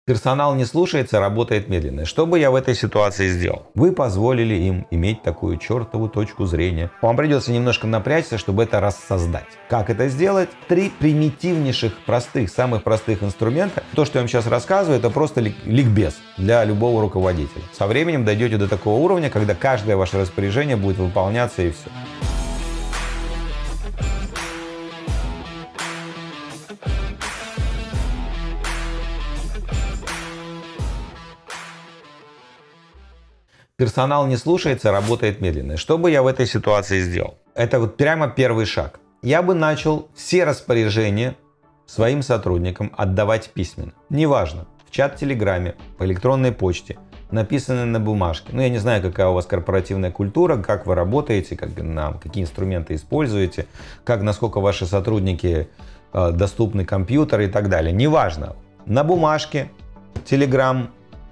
Персонал не слушается, работает медленно. Что бы я в этой ситуации сделал? Вы позволили им иметь такую чертову точку зрения. Вам придется немножко напрячься, чтобы это рассоздать. Как это сделать? 3 примитивнейших, простых, самых простых инструмента. То, что я вам сейчас рассказываю, это просто ликбез для любого руководителя. Со временем дойдете до такого уровня, когда каждое ваше распоряжение будет выполняться и все. Персонал не слушается, работает медленно. Что бы я в этой ситуации сделал? Это вот прямо первый шаг. Я бы начал все распоряжения своим сотрудникам отдавать письменно. Неважно, в чат в Телеграме, по электронной почте, написанные на бумажке. Ну, я не знаю, какая у вас корпоративная культура, как вы работаете, какие инструменты используете, насколько ваши сотрудники доступны компьютеры и так далее. Неважно, на бумажке, Telegram,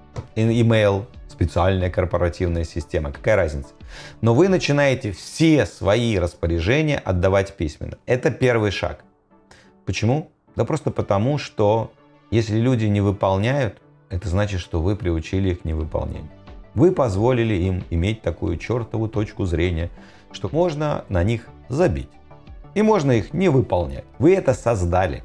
email, специальная корпоративная система, какая разница. Но вы начинаете все свои распоряжения отдавать письменно. Это первый шаг. Почему? Да просто потому, что если люди не выполняют, это значит, что вы приучили их к невыполнению. Вы позволили им иметь такую чертову точку зрения, что можно на них забить. И можно их не выполнять. Вы это создали.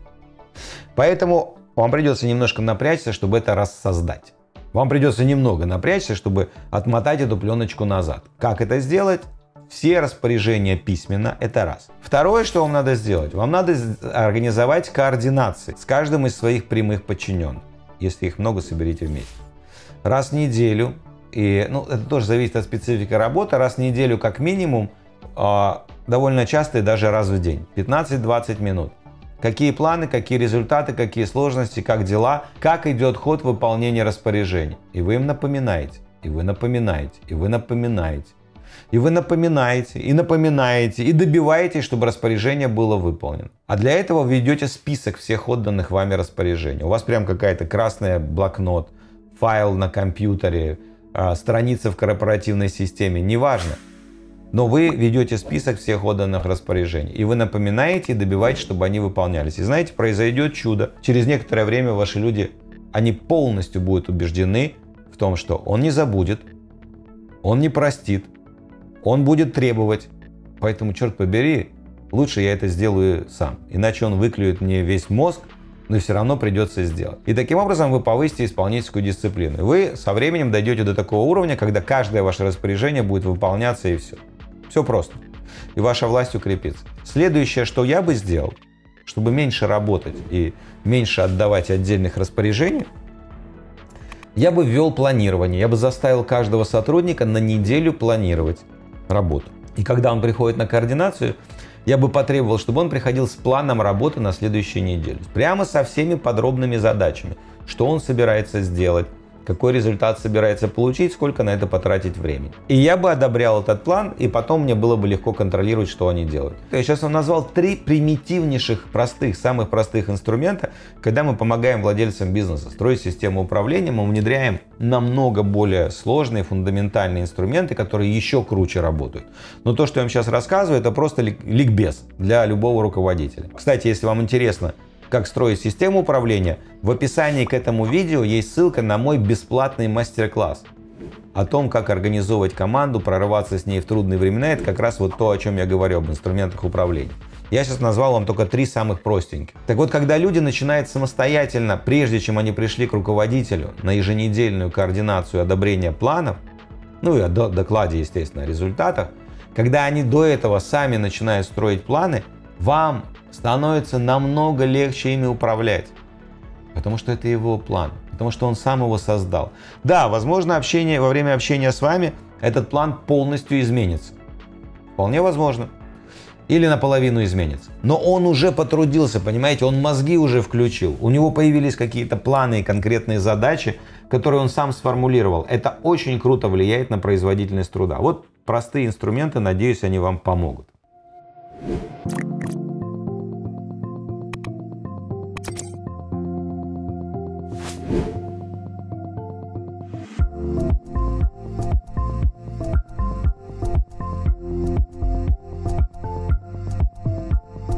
Поэтому вам придется немножко напрячься, чтобы это рассоздать. Вам придется немного напрячься, чтобы отмотать эту пленочку назад. Как это сделать? Все распоряжения письменно – это раз. Второе, что вам надо сделать, вам надо организовать координации с каждым из своих прямых подчиненных. Если их много, соберите вместе. Раз в неделю, это тоже зависит от специфики работы, раз в неделю как минимум, довольно часто и даже раз в день, 15-20 минут. Какие планы, какие результаты, какие сложности, как дела, как идет ход выполнения распоряжений. И вы им напоминаете, и вы напоминаете, и вы напоминаете. И вы напоминаете, и напоминаете, и добиваетесь, чтобы распоряжение было выполнено. А для этого вы ведете список всех отданных вами распоряжений. У вас прям какая-то красная блокнот, файл на компьютере, страница в корпоративной системе, неважно. Но вы ведете список всех отданных распоряжений. И вы напоминаете и добиваетесь, чтобы они выполнялись. И знаете, произойдет чудо. Через некоторое время ваши люди, они полностью будут убеждены в том, что он не забудет, он не простит, он будет требовать. Поэтому, черт побери, лучше я это сделаю сам. Иначе он выклюет мне весь мозг, но все равно придется сделать. И таким образом вы повысите исполнительскую дисциплину. Вы со временем дойдете до такого уровня, когда каждое ваше распоряжение будет выполняться и все. Все просто. И ваша власть укрепится. Следующее, что я бы сделал, чтобы меньше работать и меньше отдавать отдельных распоряжений, я бы ввел планирование. Я бы заставил каждого сотрудника на неделю планировать работу. И когда он приходит на координацию, я бы потребовал, чтобы он приходил с планом работы на следующую неделю. Прямо со всеми подробными задачами. Что он собирается сделать, какой результат собирается получить, сколько на это потратить времени. И я бы одобрял этот план, и потом мне было бы легко контролировать, что они делают. Я сейчас вам назвал 3 примитивнейших, самых простых инструмента, когда мы помогаем владельцам бизнеса строить систему управления, мы внедряем намного более сложные, фундаментальные инструменты, которые еще круче работают. Но то, что я вам сейчас рассказываю, это просто ликбез для любого руководителя. Кстати, если вам интересно, как строить систему управления, в описании к этому видео есть ссылка на мой бесплатный мастер-класс о том, как организовывать команду, прорываться с ней в трудные времена. Это как раз вот то, о чем я говорю, об инструментах управления. Я сейчас назвал вам только 3 самых простеньких. Так вот, когда люди начинают самостоятельно, прежде чем они пришли к руководителю на еженедельную координацию одобрения планов, ну и о докладе, естественно, о результатах, когда они до этого сами начинают строить планы, вам становится намного легче ими управлять. Потому что это его план. Потому что он сам его создал. Да, возможно, во время общения с вами этот план полностью изменится. Вполне возможно. Или наполовину изменится. Но он уже потрудился, понимаете, он мозги уже включил. У него появились какие-то планы и конкретные задачи, которые он сам сформулировал. Это очень круто влияет на производительность труда. Вот простые инструменты, надеюсь, они вам помогут.